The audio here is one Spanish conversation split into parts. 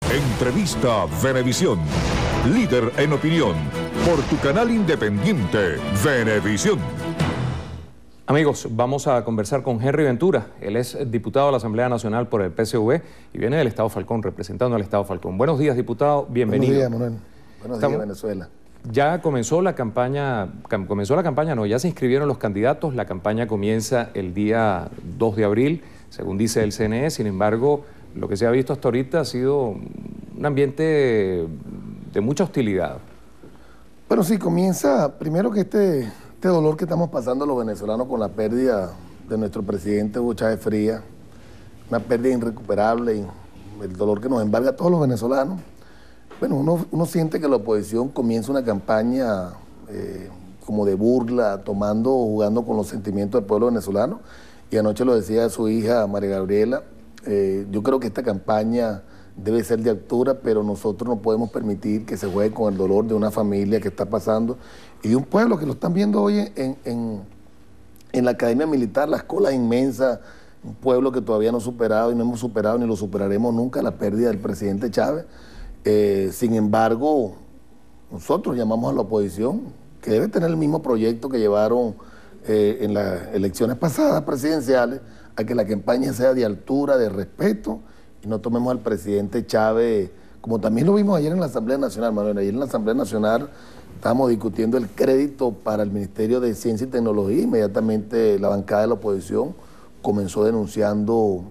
Entrevista Venevisión. Líder en opinión. Por tu canal independiente, Venevisión. Amigos, vamos a conversar con Henry Ventura. Él es diputado de la Asamblea Nacional por el PSV y viene del Estado Falcón, representando al Estado Falcón. Buenos días, diputado. Bienvenido. Buenos días, Manuel. Buenos días, Venezuela. Ya comenzó la campaña, ya se inscribieron los candidatos. La campaña comienza el día 2 de abril, según dice el CNE. Sin embargo, lo que se ha visto hasta ahorita ha sido un ambiente de mucha hostilidad. Bueno, sí, comienza primero que este dolor que estamos pasando los venezolanos con la pérdida de nuestro presidente Hugo Chávez Frías, una pérdida irrecuperable, y el dolor que nos embarga a todos los venezolanos. Bueno, uno siente que la oposición comienza una campaña como de burla, jugando con los sentimientos del pueblo venezolano, y anoche lo decía su hija María Gabriela. Yo creo que esta campaña debe ser de altura, pero nosotros no podemos permitir que se juegue con el dolor de una familia que está pasando y de un pueblo que lo están viendo hoy en la Academia Militar, las colas inmensas, un pueblo que todavía no ha superado y no hemos superado ni lo superaremos nunca, la pérdida del presidente Chávez. Sin embargo, nosotros llamamos a la oposición que debe tener el mismo proyecto que llevaron en las elecciones pasadas presidenciales, a que la campaña sea de altura, de respeto, y no tomemos al presidente Chávez, como también lo vimos ayer en la Asamblea Nacional, Manuel. Ayer en la Asamblea Nacional estábamos discutiendo el crédito para el Ministerio de Ciencia y Tecnología. Inmediatamente la bancada de la oposición comenzó denunciando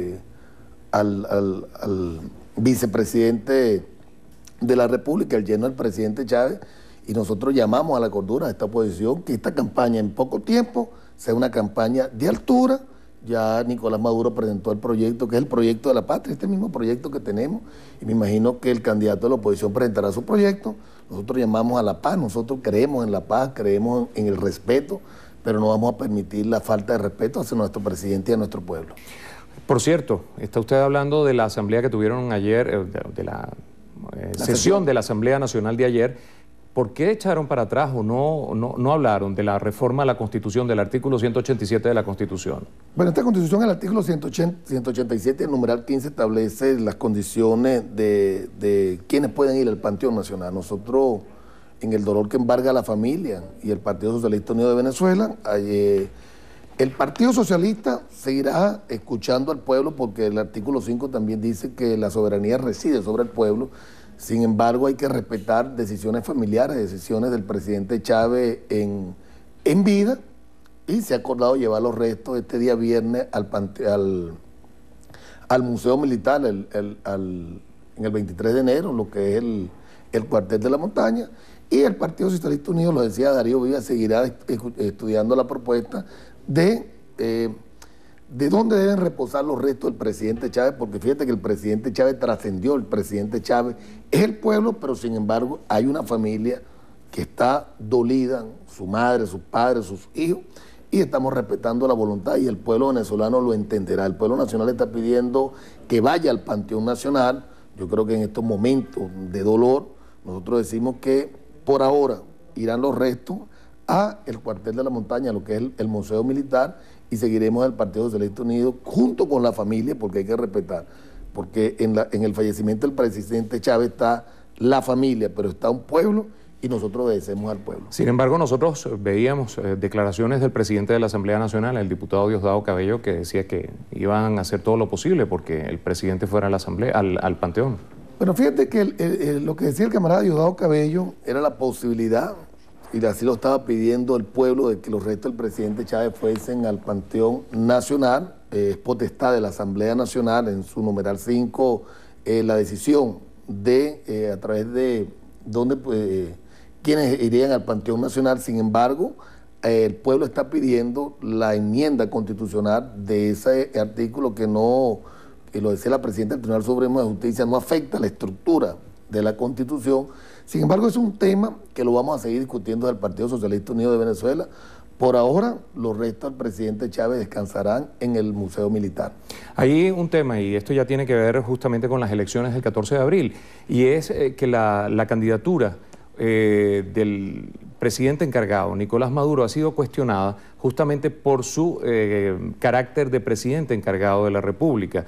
al vicepresidente de la República, el yerno del presidente Chávez, y nosotros llamamos a la cordura de esta oposición que esta campaña en poco tiempo sea una campaña de altura. Ya Nicolás Maduro presentó el proyecto, que es el proyecto de la patria, este mismo proyecto que tenemos, y me imagino que el candidato de la oposición presentará su proyecto. Nosotros llamamos a la paz, nosotros creemos en la paz, creemos en el respeto, pero no vamos a permitir la falta de respeto hacia nuestro presidente y a nuestro pueblo. Por cierto, está usted hablando de la asamblea que tuvieron ayer, de la sesión de la Asamblea Nacional de ayer. ¿Por qué echaron para atrás o no hablaron de la reforma a la Constitución, del artículo 187 de la Constitución? Bueno, esta Constitución, el artículo 187, el numeral 15, establece las condiciones de quienes pueden ir al Panteón Nacional. Nosotros, en el dolor que embarga a la familia y el Partido Socialista Unido de Venezuela, el Partido Socialista seguirá escuchando al pueblo, porque el artículo 5 también dice que la soberanía reside sobre el pueblo. Sin embargo, hay que respetar decisiones familiares, decisiones del presidente Chávez en vida, y se ha acordado llevar los restos este día viernes al Museo Militar en el 23 de enero, lo que es el cuartel de la montaña, y el Partido Socialista Unido, lo decía Darío Vivas, seguirá estudiando la propuesta de dónde deben reposar los restos del presidente Chávez, porque fíjate que el presidente Chávez trascendió, el presidente Chávez es el pueblo, pero sin embargo hay una familia que está dolida, su madre, sus padres, sus hijos, y estamos respetando la voluntad, y el pueblo venezolano lo entenderá. El pueblo nacional está pidiendo que vaya al Panteón Nacional. Yo creo que en estos momentos de dolor, nosotros decimos que por ahora irán los restos a el cuartel de la montaña, lo que es el Museo Militar, y seguiremos al Partido Socialista Unido junto con la familia, porque hay que respetar, porque en el fallecimiento del presidente Chávez está la familia, pero está un pueblo, y nosotros obedecemos al pueblo. Sin embargo, nosotros veíamos declaraciones del presidente de la Asamblea Nacional, el diputado Diosdado Cabello, que decía que iban a hacer todo lo posible porque el presidente fuera a la asamblea, al Panteón. Pero fíjate que lo que decía el camarada Diosdado Cabello era la posibilidad, y así lo estaba pidiendo el pueblo, de que los restos del presidente Chávez fuesen al Panteón Nacional. Es potestad de la Asamblea Nacional, en su numeral 5, la decisión de a través de dónde quienes irían al Panteón Nacional. Sin embargo, el pueblo está pidiendo la enmienda constitucional de ese artículo que lo decía la presidenta del Tribunal Supremo de Justicia, no afecta la estructura de la Constitución. Sin embargo, es un tema que lo vamos a seguir discutiendo del Partido Socialista Unido de Venezuela. Por ahora, los restos del presidente Chávez descansarán en el Museo Militar. Hay un tema, y esto ya tiene que ver justamente con las elecciones del 14 de abril, y es que la candidatura del presidente encargado, Nicolás Maduro, ha sido cuestionada justamente por su carácter de presidente encargado de la República.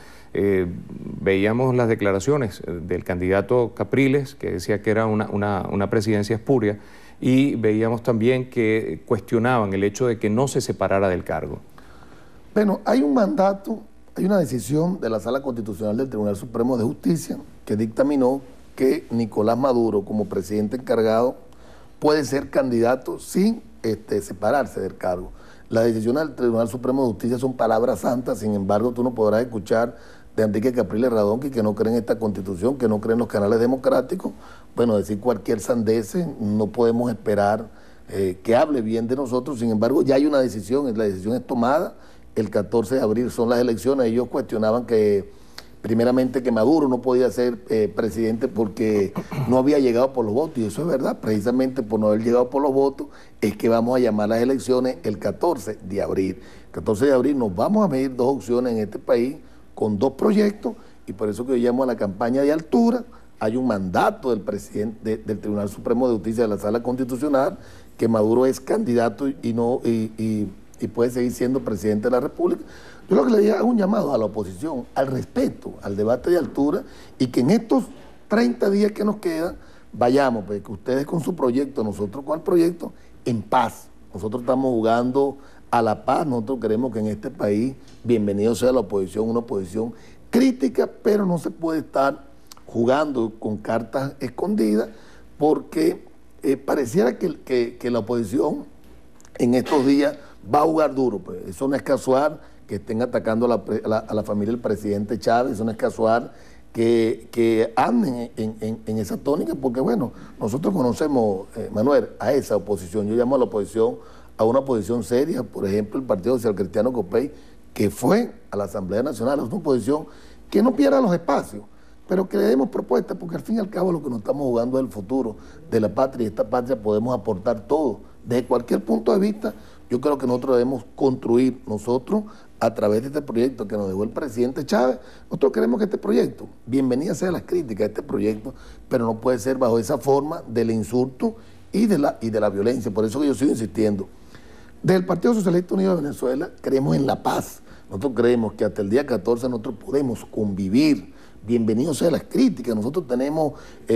Veíamos las declaraciones del candidato Capriles, que decía que era una presidencia espuria, y veíamos también que cuestionaban el hecho de que no se separara del cargo. Bueno, hay un mandato, hay una decisión de la Sala Constitucional del Tribunal Supremo de Justicia que dictaminó que Nicolás Maduro, como presidente encargado, puede ser candidato sin separarse del cargo. Las decisiones del Tribunal Supremo de Justicia son palabras santas, sin embargo, tú no podrás escuchar de Enrique Capriles Radón que no cree en esta Constitución, que no cree en los canales democráticos. Bueno, decir cualquier sandece, no podemos esperar que hable bien de nosotros. Sin embargo, ya hay una decisión, la decisión es tomada. El 14 de abril son las elecciones. Ellos cuestionaban que, primeramente, que Maduro no podía ser presidente porque no había llegado por los votos. Y eso es verdad, precisamente por no haber llegado por los votos es que vamos a llamar las elecciones el 14 de abril. El 14 de abril nos vamos a medir dos opciones en este país con dos proyectos, y por eso que yo llamo a la campaña de altura. Hay un mandato del presidente del Tribunal Supremo de Justicia de la Sala Constitucional que Maduro es candidato y puede seguir siendo presidente de la República. Yo lo que le digo es un llamado a la oposición, al respeto, al debate de altura, y que en estos 30 días que nos quedan vayamos, pues, que ustedes con su proyecto, nosotros con el proyecto, en paz. Nosotros estamos jugando a la paz. Nosotros queremos que en este país, bienvenido sea la oposición, una oposición crítica, pero no se puede estar jugando con cartas escondidas, porque pareciera que la oposición en estos días va a jugar duro. Pues eso no es casual que estén atacando a la familia del presidente Chávez, eso no es casual que anden en esa tónica, porque bueno, nosotros conocemos, Manuel, a esa oposición. Yo llamo a la oposición a una oposición seria. Por ejemplo, el Partido Social Cristiano Copey, que fue a la Asamblea Nacional, es una oposición que no pierda los espacios, pero que le demos propuestas, porque al fin y al cabo lo que nos estamos jugando es el futuro de la patria, y esta patria podemos aportar todo. Desde cualquier punto de vista, yo creo que nosotros debemos construir nosotros a través de este proyecto que nos dejó el presidente Chávez. Nosotros queremos que este proyecto, bienvenida sea las críticas a este proyecto, pero no puede ser bajo esa forma del insulto y de la violencia. Por eso que yo sigo insistiendo. Desde el Partido Socialista Unido de Venezuela creemos en la paz. Nosotros creemos que hasta el día 14 nosotros podemos convivir. Bienvenidos sean las críticas. Nosotros tenemos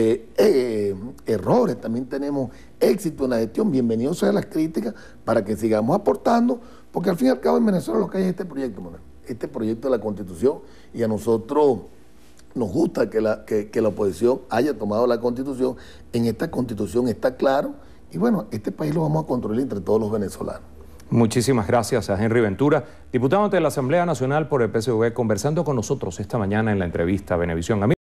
errores, también tenemos éxito en la gestión. Bienvenidos sean las críticas para que sigamos aportando, porque al fin y al cabo en Venezuela lo que hay es este proyecto, Manuel, este proyecto de la Constitución, y a nosotros nos gusta que la oposición haya tomado la Constitución. En esta Constitución está claro, y bueno, este país lo vamos a controlar entre todos los venezolanos. Muchísimas gracias a Henry Ventura, diputado ante la Asamblea Nacional por el PSV, conversando con nosotros esta mañana en la entrevista a Venevisión.